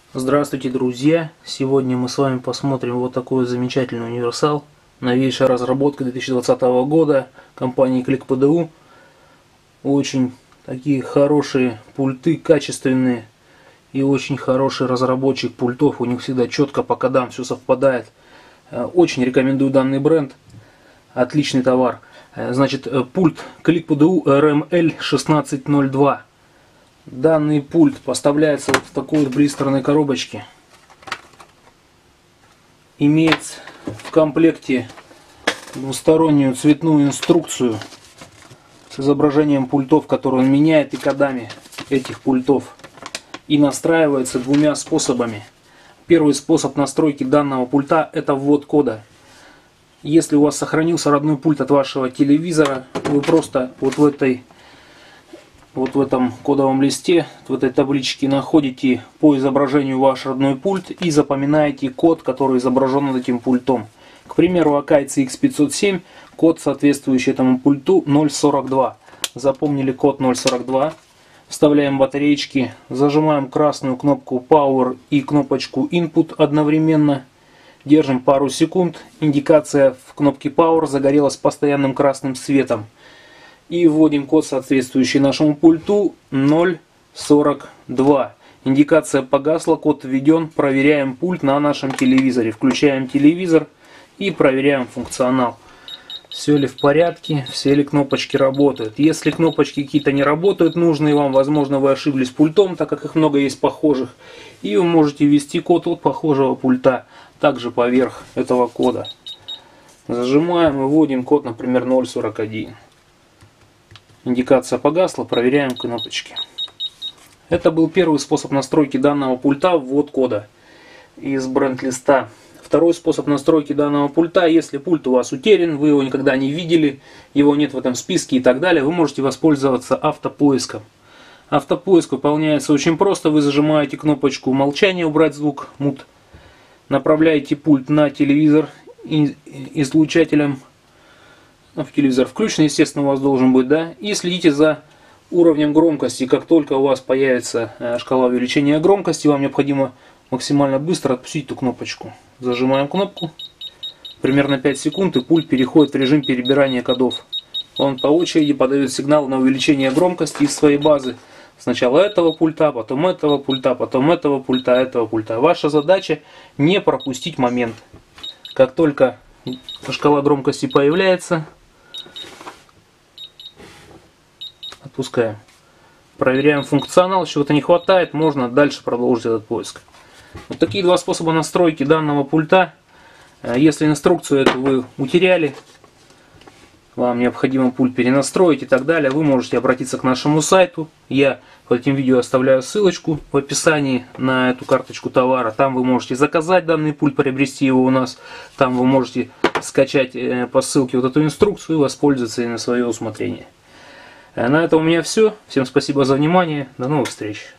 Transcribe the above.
Здравствуйте, друзья! Сегодня мы с вами посмотрим вот такой замечательный универсал. Новейшая разработка 2020 года компании ClickPDU. Очень такие хорошие пульты, качественные и очень хороший разработчик пультов. У них всегда четко по кодам все совпадает. Очень рекомендую данный бренд. Отличный товар. Значит, пульт ClickPDU RML1602. Данный пульт поставляется вот в такой вот блистерной коробочке. Имеет в комплекте двустороннюю цветную инструкцию с изображением пультов, которые он меняет, и кодами этих пультов. И настраивается двумя способами. Первый способ настройки данного пульта — это ввод кода. Если у вас сохранился родной пульт от вашего телевизора, вы просто вот в этом кодовом листе, в этой табличке находите по изображению ваш родной пульт и запоминаете код, который изображен над этим пультом. К примеру, Acacia X507, код, соответствующий этому пульту, 042. Запомнили код 042. Вставляем батареечки, зажимаем красную кнопку Power и кнопочку Input одновременно. Держим пару секунд. Индикация в кнопке Power загорелась постоянным красным светом. И вводим код, соответствующий нашему пульту, 042. Индикация погасла, код введен. Проверяем пульт на нашем телевизоре. Включаем телевизор и проверяем функционал. Все ли в порядке, все ли кнопочки работают. Если кнопочки какие-то не работают, нужные вам, возможно, вы ошиблись пультом, так как их много есть похожих. И вы можете ввести код от похожего пульта, также поверх этого кода. Зажимаем и вводим код, например, 041. Индикация погасла, проверяем кнопочки. Это был первый способ настройки данного пульта, ввод кода из бренд-листа. Второй способ настройки данного пульта: если пульт у вас утерян, вы его никогда не видели, его нет в этом списке и так далее, вы можете воспользоваться автопоиском. Автопоиск выполняется очень просто. Вы зажимаете кнопочку молчания, убрать звук, мут. Направляете пульт на телевизор излучателем. В телевизор включен, естественно, у вас должен быть, да, и следите за уровнем громкости. Как только у вас появится шкала увеличения громкости, вам необходимо максимально быстро отпустить эту кнопочку. Зажимаем кнопку, примерно 5 секунд, и пульт переходит в режим перебирания кодов. Он по очереди подает сигнал на увеличение громкости из своей базы. Сначала этого пульта, потом этого пульта, потом этого пульта, этого пульта. Ваша задача не пропустить момент. Как только шкала громкости появляется, отпускаем. Проверяем функционал. Чего-то не хватает, можно дальше продолжить этот поиск. Вот такие два способа настройки данного пульта. Если инструкцию эту вы утеряли, вам необходимо пульт перенастроить и так далее, вы можете обратиться к нашему сайту. Я под этим видео оставляю ссылочку в описании на эту карточку товара. Там вы можете заказать данный пульт, приобрести его у нас. Там вы можете скачать по ссылке вот эту инструкцию и воспользоваться ей на свое усмотрение. На этом у меня все. Всем спасибо за внимание. До новых встреч.